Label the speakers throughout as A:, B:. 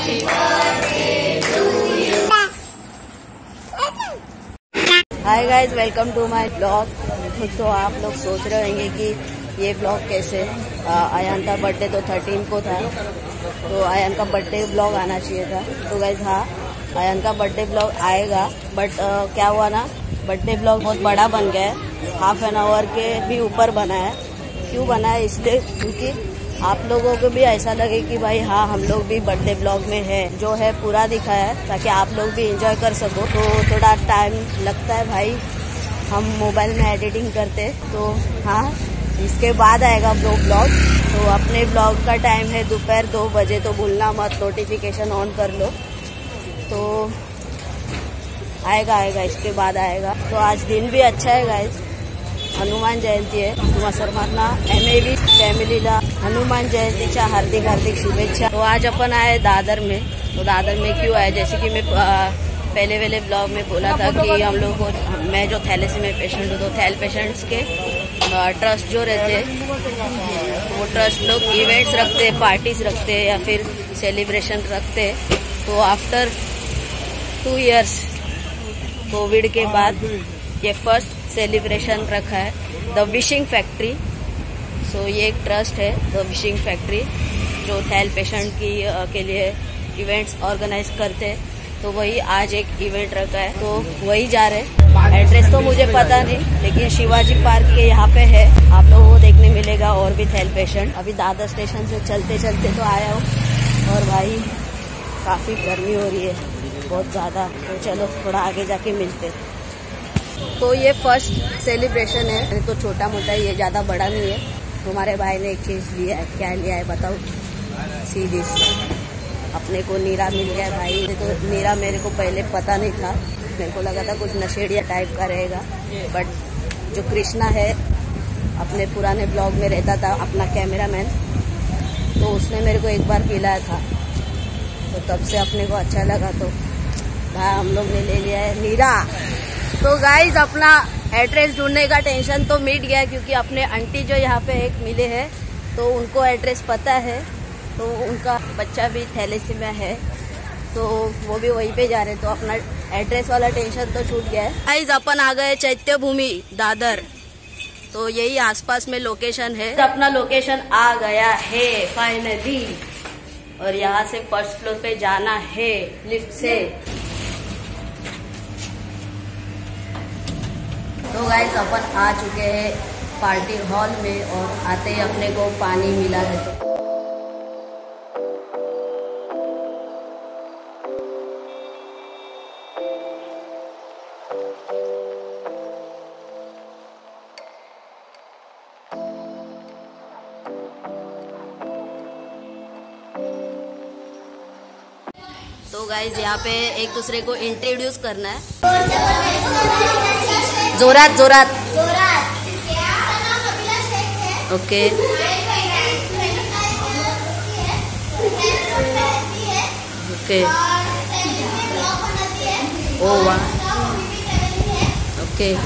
A: Hi guys, welcome to my blog. तो आप लोग सोच रहे होंगे कि ये ब्लॉग कैसे, आयान का बर्थडे तो 13 को था, तो आयान का बर्थडे ब्लॉग आना चाहिए था। तो गाइज हाँ, आयान का बर्थडे ब्लॉग आएगा, बट क्या हुआ ना, बर्थडे ब्लॉग बहुत बड़ा बन गया है, हाफ एन आवर के भी ऊपर बना है। क्यों बना है? इसलिए क्योंकि आप लोगों को भी ऐसा लगे कि भाई हाँ, हम लोग भी बर्थडे ब्लॉग में है, जो है पूरा दिखाया है ताकि आप लोग भी एंजॉय कर सको। तो थोड़ा टाइम लगता है भाई, हम मोबाइल में एडिटिंग करते, तो हाँ, इसके बाद आएगा वो ब्लॉग। तो अपने ब्लॉग का टाइम है दोपहर 2 बजे, तो भूलना मत, नोटिफिकेशन ऑन कर लो। तो आएगा इसके बाद आएगा। तो आज दिन भी अच्छा है गाइज, हनुमान जयंती आहे। तुम्हा सर्वांना MAV फॅमिलीला हनुमान जयंतीच्या हार्दिक शुभेच्छा। तो आज अपन आए दादर में। तो दादर में क्यों आए? जैसे कि मैं पहले वाले ब्लॉग में बोला था कि हम लोग को, मैं जो थैलेसीमिया पेशेंट हूँ, तो थैल पेशेंट्स के ट्रस्ट जो रहते, वो ट्रस्ट लोग इवेंट्स रखते, पार्टीज रखते या फिर सेलिब्रेशन रखते। तो आफ्टर 2 इयर्स कोविड के बाद ये फर्स्ट सेलिब्रेशन रखा है द विशिंग फैक्ट्री। सो ये एक ट्रस्ट है द विशिंग फैक्ट्री, जो थैल पेशेंट के लिए इवेंट्स ऑर्गेनाइज करते। तो वही आज एक इवेंट रखा है, तो वही जा रहे। एड्रेस तो मुझे पता नहीं, लेकिन शिवाजी पार्क के यहाँ पे है, आप लोगों को देखने मिलेगा और भी थैल पेशेंट। अभी दादर स्टेशन से चलते चलते तो आया हूँ, और भाई काफी गर्मी हो रही है, बहुत ज्यादा। तो चलो थोड़ा आगे जाके मिलते। तो ये फर्स्ट सेलिब्रेशन है, तो छोटा मोटा, ये ज्यादा बड़ा नहीं है। तुम्हारे भाई ने एक चीज लिया है, क्या लिया है बताओ? सीधी अपने को नीरा मिल गया भाई। तो नीरा मेरे को पहले पता नहीं था, मेरे को लगा था कुछ नशेड़िया टाइप का रहेगा, बट जो कृष्णा है, अपने पुराने ब्लॉग में रहता था, अपना कैमरामैन, तो उसने मेरे को एक बार पिलाया था, तो तब से अपने को अच्छा लगा। तो भाई हम लोग ने ले लिया है नीरा। तो गाइज अपना एड्रेस ढूंढने का टेंशन तो मिट गया, क्योंकि अपने आंटी जो यहाँ पे एक मिले हैं, तो उनको एड्रेस पता है, तो उनका बच्चा भी थैलेसीमिया है, तो वो भी वहीं पे जा रहे, तो अपना एड्रेस वाला टेंशन तो छूट गया है। गाइज अपन आ गए चैत्य भूमि दादर, तो यही आसपास में लोकेशन है। अपना लोकेशन आ गया है फाइनली, और यहाँ से फर्स्ट फ्लोर पे जाना है लिफ्ट से। तो गाइस अपन आ चुके हैं पार्टी हॉल में, और आते ही अपने को पानी मिला है। तो गाइस यहाँ पे एक दूसरे को इंट्रोड्यूस करना है, जोरात जोरात। ओके, ओके, ओ वाह, okay,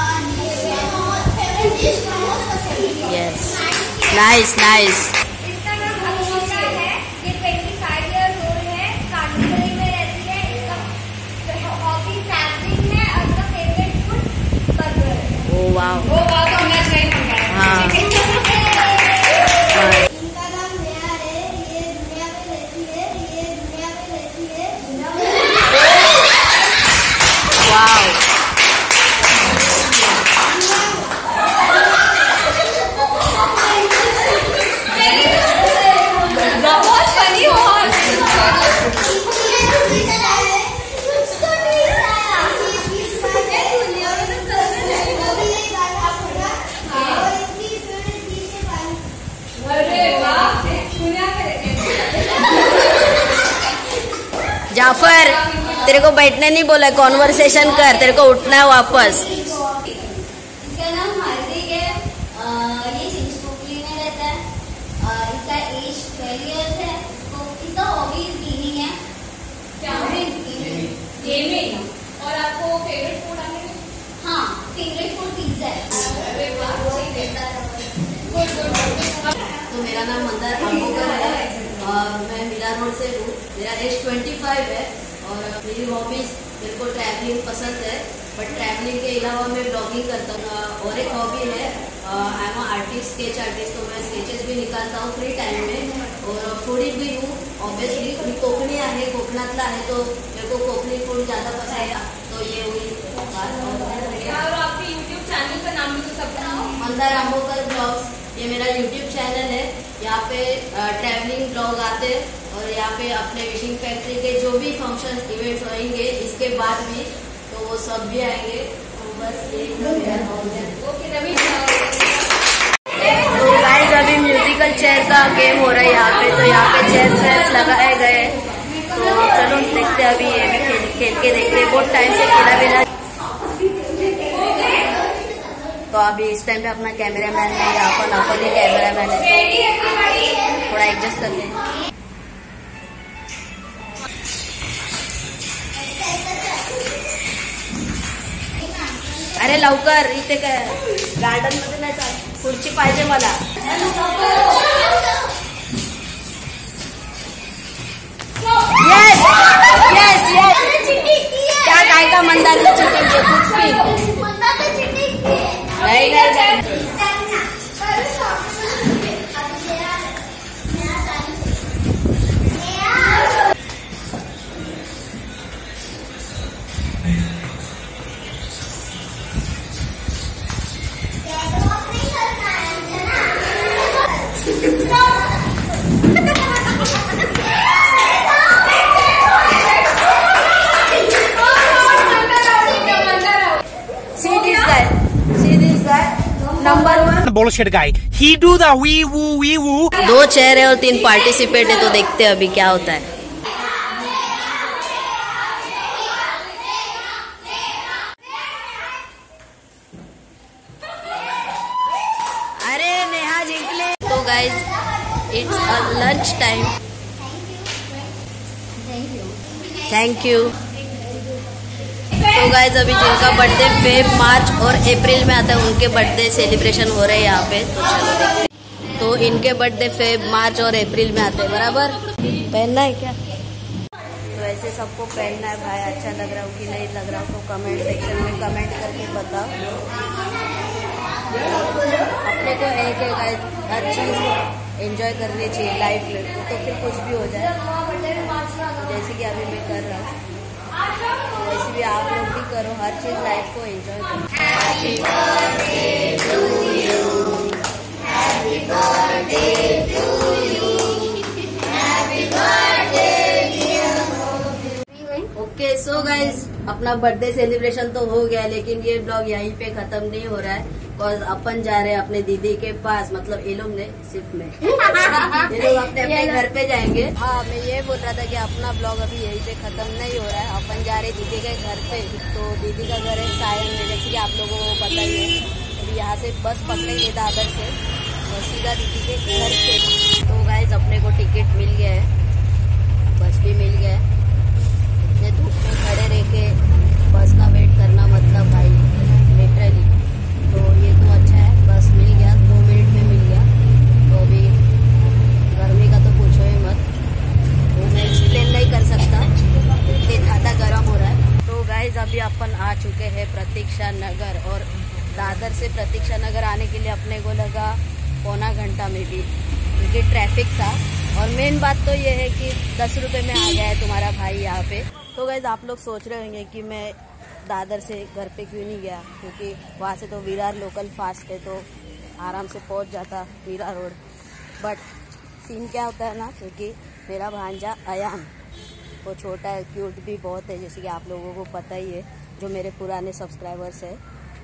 A: yes, nice nice. Wow, हाँ,
B: इनका नाम नेहा है, ये दुनिया में रहती है, ये दुनिया में रहती है।
A: वाव,
B: बहुत फनी हो।
A: जाफर, तेरे को बैठने नहीं बोला, कॉन्वर्सेशन कर, तेरे को उठना है वापस।
B: इसका नाम हार्दिक है, ये चिंचपोकली में रहता है, इसका एज 12 इयर्स है, इसका हॉबी गेमिंग है। क्या गेमिंग? और आपको फेवरेट फूड आपने? हाँ, फेवरेट फूड पिज्जा है। तो
A: मेरा नाम मंदार आंबोकर है, और मैं मिला मीरा रोड से हूँ। मेरा एज 25 है और मेरी हॉबीज, मेरे को ट्रैवलिंग पसंद है, बट ट्रैवलिंग के अलावा मैं ब्लॉगिंग करता हूँ। और एक हॉबी है, I am artist, sketch artist, तो मैं स्केचेस भी निकालता हूँ फ्री टाइम में। और फूडी भी हूँ ऑब्वियसली, मी कोकणी आहे, कोकणातला आहे, तो मेरे को कोकणी फूड ज़्यादा पसंद है। तो ये हुई
B: और आपके यूट्यूब चैनल का नाम भी तो सब
A: मंदार आंबोकर ब्लॉग्स, ये मेरा यूट्यूब चैनल है। यहाँ पे ट्रैवलिंग ब्लॉग आते हैं और यहाँ पे अपने विशिंग फैक्ट्री के जो भी फंक्शन इवेंट्स होंगे इसके बाद भी, तो वो सब भी आएंगे। तो बस यही तो गाइस, अभी म्यूजिकल चेयर का गेम हो रहा है यहाँ पे। तो यहाँ पे चेयर लगाए गए, तो चलो देखते हैं, अभी ये भी खेल के देखते हैं। बहुत टाइम से खेला भी ना, तो अभी इस टाइम पे अपना कैमरामैन है, अपन ही कैमरामैन है, तो थोड़ा एडजस्ट कर लें। अरे लवकर, इथे काय गार्डन मध्ये नाही चाल, खुर्ची पाहिजे मला। यस यस यस, क्या काय का मंदार ने चीटिंग की, कुछ भी नहीं नहीं। नंबर 1
C: bullshit guy. He do the wee woo.
A: 2 chair है और 3 पार्टिसिपेट है, तो देखते हैं अभी क्या होता है। अरे नेहा जिंकले। तो guys, it's a lunch time. Thank you. तो गाइज, अभी जिनका बर्थडे फेब, मार्च और अप्रैल में आता है, उनके बर्थडे सेलिब्रेशन हो रहे हैं यहाँ पे। तो चलो देखते हैं। तो इनके बर्थडे फेब, मार्च और अप्रैल में आते हैं, बराबर। पहनना है क्या? तो ऐसे सबको पहनना है भाई। अच्छा लग रहा हो कि नहीं लग रहा हो, तो कमेंट सेक्शन में कमेंट करके बताओ। अपने को एक गाइज हर चीज़ एंजॉय करनी चाहिए लाइफ में, तो फिर कुछ भी हो जाए। जैसे कि अभी मैं कर रहा हूँ, वैसे भी आप लोग भी करो, हर चीज लाइफ को एंजॉय करो। Happy birthday to you, happy birthday to you, happy birthday dear. Okay, so guys, अपना बर्थडे सेलिब्रेशन तो हो गया, लेकिन ये ब्लॉग यहीं पे खत्म नहीं हो रहा है। बिकॉज अपन जा रहे हैं अपने दीदी के पास, मतलब ये लोग ने सिर्फ में ये लोग अपने घर पे जाएंगे। हाँ, मैं ये बोल रहा था कि अपना ब्लॉग अभी यहीं पे खत्म नहीं हो रहा है। अपन जा रहे दीदी के घर पे। तो दीदी का घर है सायन में, जैसे कि आप लोगों को पता ही है। अभी यहाँ से बस पकड़ेंगे दादर से और सीधा दीदी के घर पे। तो गाइस, अपने को टिकट मिल गया है, बस भी मिल गया है। इतने धूप में खड़े रह के बस का वेट करना, मतलब भाई लिटरली, तो ये तो अच्छा है, बस मिल गया, 2 मिनट में मिल गया। तो अभी गर्मी का तो पूछो ही मत, वो मैं एक्सप्लेन नहीं कर सकता, इतनी ज़्यादा गर्म हो रहा है। तो गाइज, अभी अपन आ चुके हैं प्रतीक्षा नगर, और दादर से प्रतीक्षा नगर आने के लिए अपने को लगा पौना घंटा में भी, क्योंकि ट्रैफिक था। और मेन बात तो ये है कि 10 रुपये में आ गया है तुम्हारा भाई यहाँ पे। तो गाइज, आप लोग सोच रहे होंगे कि मैं दादर से घर पे क्यों नहीं गया, क्योंकि वहाँ से तो विरार लोकल फास्ट है, तो आराम से पहुँच जाता मीरा रोड। बट सीन क्या होता है ना, क्योंकि मेरा भांजा अयान, वो छोटा है, क्यूट भी बहुत है, जैसे कि आप लोगों को पता ही है, जो मेरे पुराने सब्सक्राइबर्स है।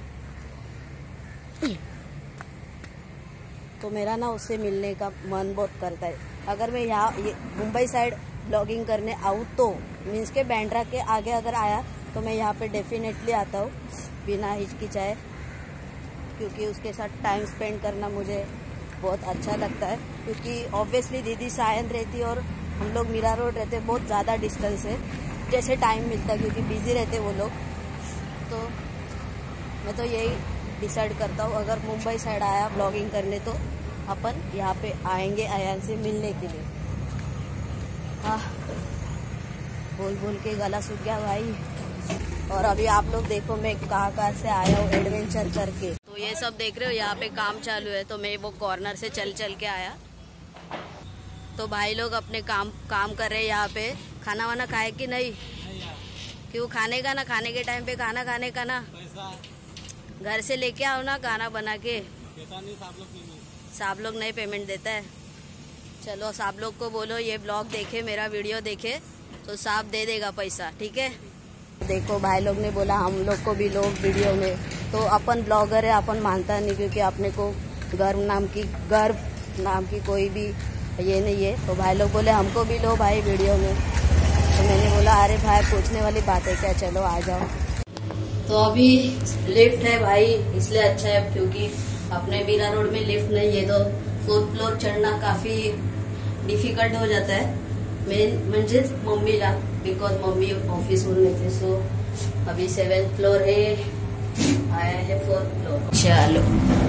A: तो मेरा ना उससे मिलने का मन बहुत करता है। अगर मैं यहाँ मुंबई साइड ब्लॉगिंग करने आऊँ, तो मीन्स के बैंड्रा के आगे अगर आया, तो मैं यहाँ पे डेफिनेटली आता हूँ बिना हिचकिचाए, क्योंकि उसके साथ टाइम स्पेंड करना मुझे बहुत अच्छा लगता है। क्योंकि ऑब्वियसली दीदी सायन रहती और हम लोग मीरा रोड रहते, बहुत ज़्यादा डिस्टेंस है, जैसे टाइम मिलता, क्योंकि बिजी रहते वो लोग। तो मैं तो यही डिसाइड करता हूँ, अगर मुंबई साइड आया ब्लॉगिंग करने, तो अपन यहाँ पे आएंगे अयान से मिलने के लिए। बोल बोल के गला सूख गया भाई। और अभी आप लोग देखो मैं कहाँ से आया हूँ एडवेंचर करके। तो ये सब देख रहे हो यहाँ पे काम चालू है, तो मैं वो कॉर्नर से चल चल के आया। तो भाई लोग अपने काम कर रहे हैं यहाँ पे। खाना वाना खाए कि नहीं? क्यों खाने का ना, खाने के टाइम पे खाना खाने का ना, घर से लेके आओ ना खाना बना के। साहब लोग नहीं पेमेंट देता है। चलो साहब लोग को बोलो ये ब्लॉग देखे, मेरा वीडियो देखे तो साहब दे देगा पैसा, ठीक है। देखो भाई लोग ने बोला हम लोग को भी लो वीडियो में, तो अपन ब्लॉगर है, अपन मानता नहीं क्योंकि अपने को गर्व नाम की कोई भी ये नहीं है। तो भाई लोग बोले हमको भी लो भाई वीडियो में। तो मैंने बोला अरे भाई पूछने वाली बात है क्या, चलो आ जाओ। तो अभी लिफ्ट है भाई, इसलिए अच्छा है क्योंकि अपने बीरा रोड में लिफ्ट नहीं है तो 4th फ्लोर चढ़ना काफी डिफिकल्ट हो जाता है। म्हणजे मम्मीला, बिकॉज मम्मी ऑफिस वरून येते। सो अभी 7th फ्लोर है, आया है 4th फ्लोर। चलो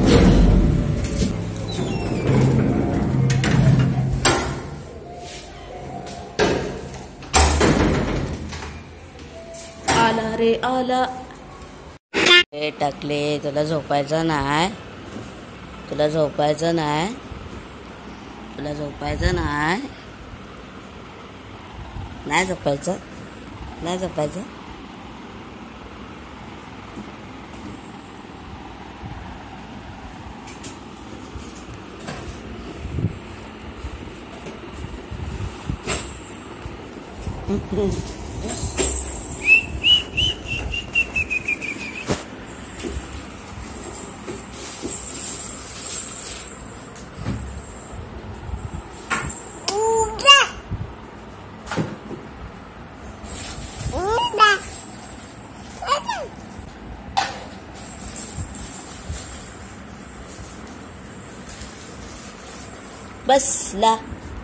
A: आला रे आला। टाकले तुला झोपायचं नाही, तुला झोपायचं नाही, तुला झोपायचं नाही, नाही झोपायचं, नाही झोपायचं। बस ला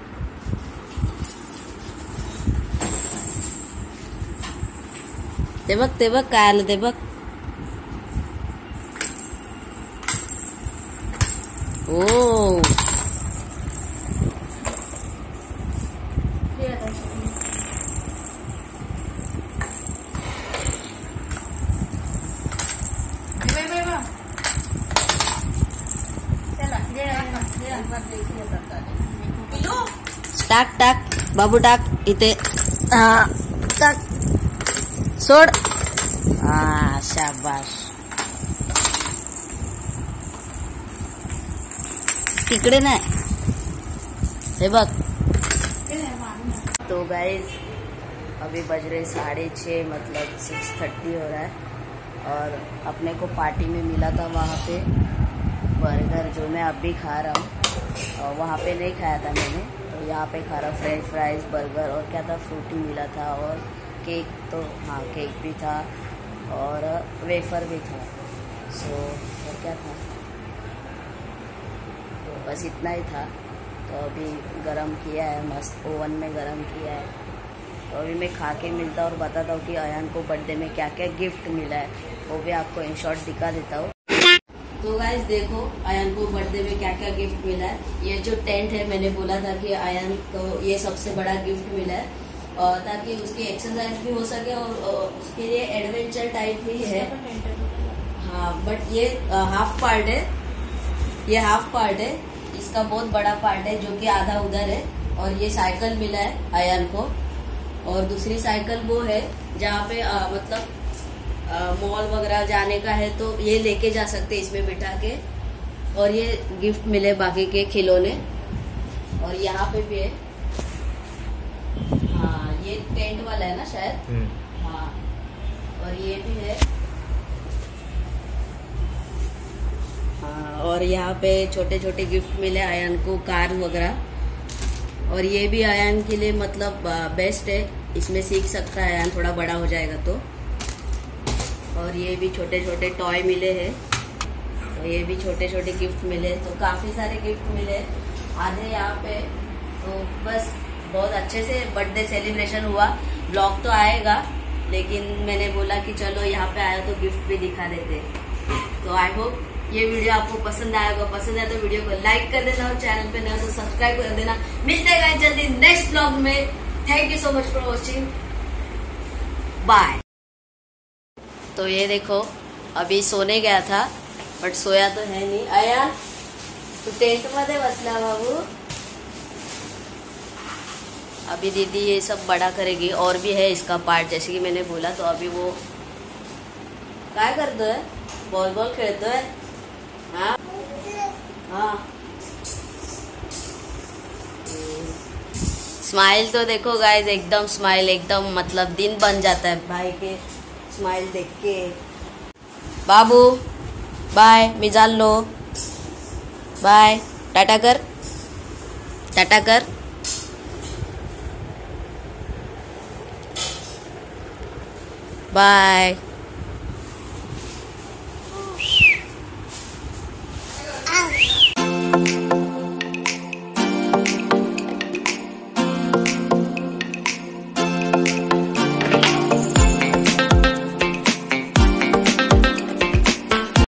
A: ते बघ काय आलं ते बघ। ओ टाक टाक बाबू टाक इथे, टाक सोड, शाबाश। तिकडे नाही, हे बघ। तो गाइज अभी बज रहे 6:30, मतलब 6:30 हो रहा है। और अपने को पार्टी में मिला था वहाँ पे बर्गर, जो मैं अब भी खा रहा हूँ। और वहाँ पे नहीं खाया था मैंने, तो यहाँ पे खा रहा हूँ। फ्रेंच फ्राइज, बर्गर और क्या था, फ्रूटी मिला था और केक, तो हाँ केक भी था और वेफर भी था। सो और क्या था, तो बस इतना ही था। तो अभी गरम किया है, मस्त ओवन में गरम किया है। तो अभी मैं खा के मिलता और बताता हूँ कि अयान को बर्थडे में क्या क्या गिफ्ट मिला है, वो भी आपको इन शॉर्ट दिखा देता हूँ। तो गाइस देखो अयान को बर्थडे में क्या क्या गिफ्ट मिला है। ये जो टेंट है, मैंने बोला था कि अयान को ये सबसे बड़ा गिफ्ट मिला है, और ताकि उसकी एक्सरसाइज भी हो सके और उसके लिए एडवेंचर टाइप भी है। हाँ बट ये हाफ पार्ट है, ये हाफ पार्ट है, इसका बहुत बड़ा पार्ट है जो कि आधा उधर है। और ये साइकिल मिला है अयान को, और दूसरी साइकिल वो है जहाँ पे मतलब मॉल वगैरह जाने का है तो ये लेके जा सकते इसमें बिठा के। और ये गिफ्ट मिले बाकी के खिलौने, और यहाँ पे भी है। हाँ ये टेंट वाला है ना शायद। हाँ और ये भी है। हाँ और यहाँ पे छोटे छोटे गिफ्ट मिले अयान को, कार वगैरह। और ये भी अयान के लिए मतलब बेस्ट है, इसमें सीख सकता है अयान थोड़ा बड़ा हो जाएगा तो। और ये भी छोटे छोटे टॉय मिले हैं, तो ये भी छोटे छोटे गिफ्ट मिले। तो काफी सारे गिफ्ट मिले आधे यहाँ पे। तो बस बहुत अच्छे से बर्थडे सेलिब्रेशन हुआ। ब्लॉग तो आएगा, लेकिन मैंने बोला कि चलो यहाँ पे आया तो गिफ्ट भी दिखा देते। तो आई होप ये वीडियो आपको पसंद आएगा। पसंद आए तो वीडियो को लाइक कर देना और चैनल पे नया तो सब्सक्राइब कर देना। मिलते हैं जल्दी नेक्स्ट ब्लॉग में। Thank you so much for watching, bye. तो ये देखो अभी सोने गया था बट सोया तो है नहीं। आया तू टेंट मध्ये बसला बाबू। अभी दीदी ये सब बड़ा करेगी, और भी है इसका पार्ट जैसे कि मैंने बोला। तो अभी वो क्या करतोय, बॉल बॉल खेळतोय। हाँ हाँ, स्माइल तो देखो गाइस, एकदम स्माइल, एकदम मतलब दिन बन जाता है भाई के स्माइल देख के। बाबू बाय, मी चाललो, बाय, टाटा कर, टाटा कर, बाय।